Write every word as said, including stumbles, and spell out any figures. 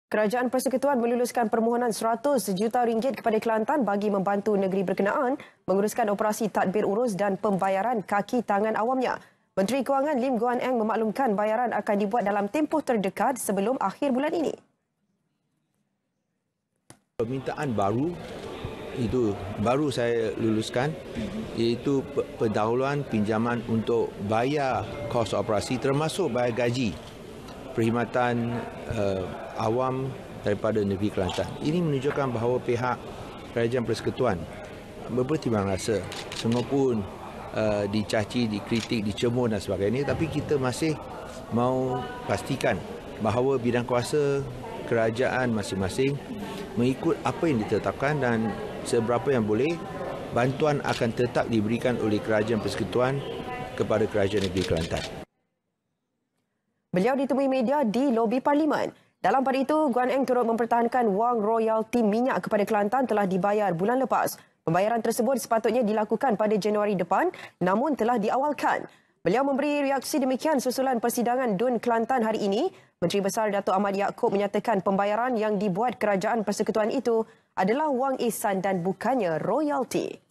Kerajaan Persekutuan meluluskan permohonan seratus juta ringgit kepada Kelantan bagi membantu negeri berkenaan menguruskan operasi tadbir urus dan pembayaran kaki tangan awamnya. Menteri Kewangan Lim Guan Eng memaklumkan bayaran akan dibuat dalam tempoh terdekat sebelum akhir bulan ini. Permintaan baru itu baru saya luluskan, iaitu pendahuluan pinjaman untuk bayar kos operasi termasuk bayar gaji perkhidmatan uh, awam daripada negeri Kelantan. Ini menunjukkan bahawa pihak Kerajaan Persekutuan berpertimbang rasa, semua uh, dicaci, dikritik, dicemooh dan sebagainya, tapi kita masih mau pastikan bahawa bidang kuasa kerajaan masing-masing mengikut apa yang ditetapkan dan seberapa yang boleh bantuan akan tetap diberikan oleh Kerajaan Persekutuan kepada Kerajaan Negeri Kelantan. Beliau ditemui media di lobi Parlimen. Dalam pada itu, Guan Eng turut mempertahankan wang royalti minyak kepada Kelantan telah dibayar bulan lepas. Pembayaran tersebut sepatutnya dilakukan pada Januari depan, namun telah diawalkan. Beliau memberi reaksi demikian susulan persidangan D U N Kelantan hari ini. Menteri Besar Datuk Ahmad Yaakob menyatakan pembayaran yang dibuat Kerajaan Persekutuan itu adalah wang ihsan dan bukannya royalti.